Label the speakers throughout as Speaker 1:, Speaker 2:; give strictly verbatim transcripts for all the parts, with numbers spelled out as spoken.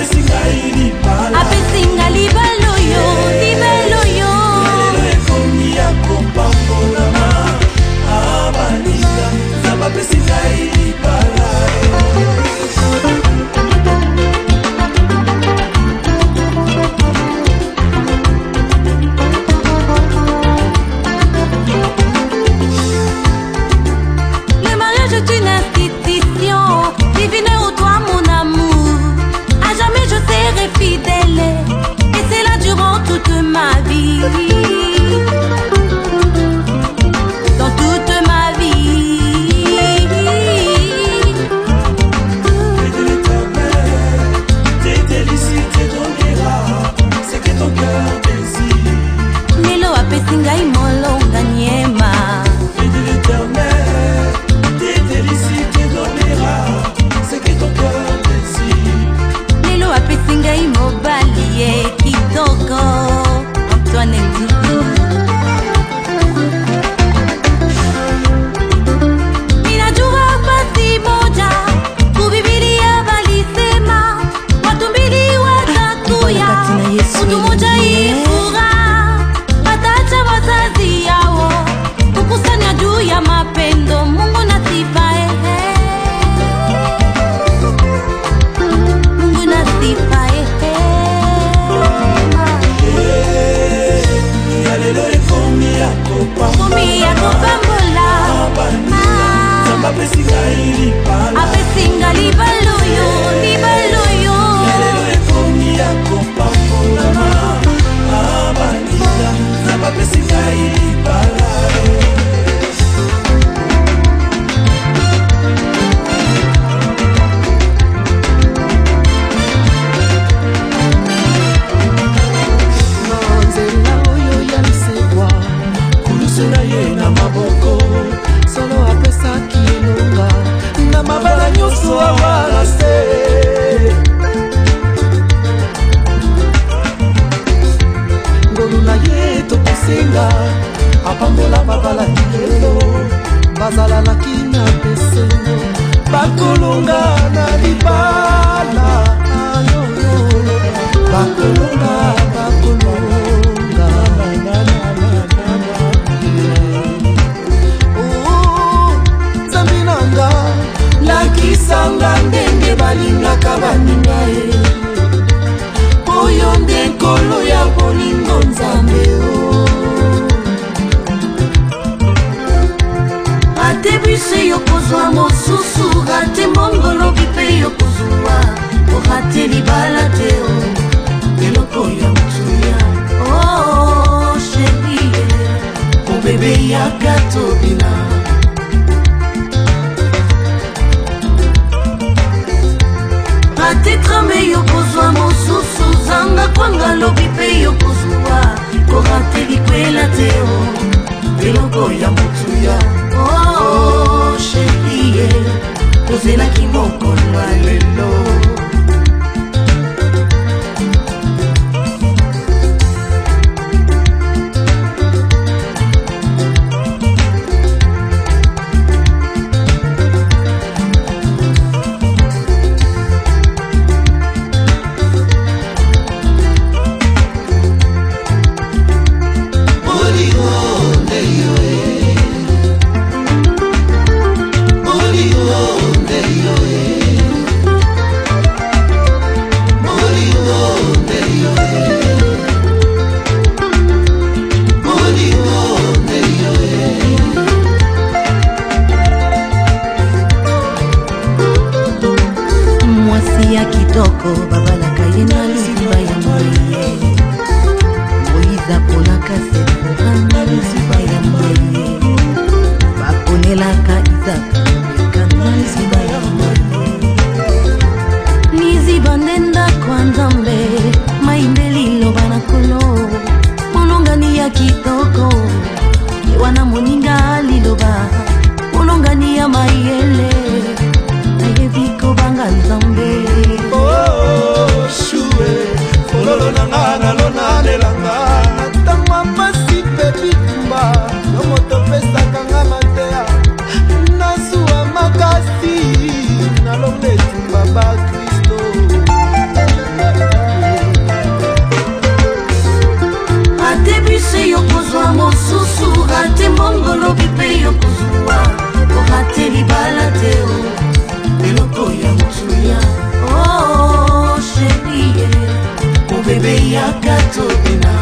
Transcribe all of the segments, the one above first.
Speaker 1: apesinga libalo yo libalo yo
Speaker 2: lelo ekomi ya kopambolama abaninga nzambe apesinga libala
Speaker 1: Le mariage est une institution divine où toi mon amour à jamais je serai fidèle et c'est là durant toute ma vie dans toute ma vie
Speaker 2: et de l'éternel tes délices te donnera ce que ton cœur désire
Speaker 1: lelo apesinga imolonga nyema
Speaker 2: et de l'éternel tes délices te donnera ce que ton cœur désire
Speaker 1: lelo apesinga imobali ye kitoko Antoine Nzuzu minajua basi moja kubibilia balisema watu mbili watatuya mtu moja ifura atacha wazazi yao kukusanya juu ya mapendo Mungu na sifa ehe Mungu na sifa ehe
Speaker 2: lelo ekomi ya
Speaker 1: Komi ya kopambola
Speaker 2: nzambe apesinga libala
Speaker 1: apesinga libalo yo libalo yo
Speaker 2: lelo ekomi ya kopambolama abaninga nzambe apesinga libala
Speaker 3: nzela oyo ya lisekwa
Speaker 2: kulusu na ye na maboko
Speaker 3: solo apesaki elonga na mabala nyonso awala se ngolu na ye tokosenga apambola babala lelo bazalalaki na pesengo bakolonga na libala ayoyo bakolonga bakolonga nzambi nanga lakisanga ndenge balingaka baninga ye oyo nde nkolo ya bolingo nzambe o
Speaker 1: ate bise yokozwa mosusu ate mongolobi mpe yokozwa orate libala te o eloko ya motuya oh sherie
Speaker 2: mobebe ya katobina
Speaker 1: ate trame yokozwa mosusu zanga kwanga lobi mpe yokozwa korate likwela te o eloko ya motuya oh sherie tozelaki mokolo ya lelo gato bina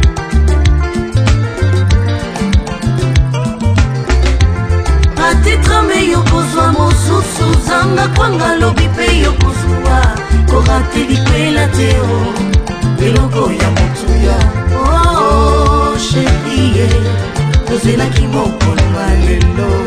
Speaker 1: atitrame yokozwa mosusu zanga kwanga lobi pe yokozwa korate likwela teo eloko ya motuya oh sherie tozelaki mokolo malelo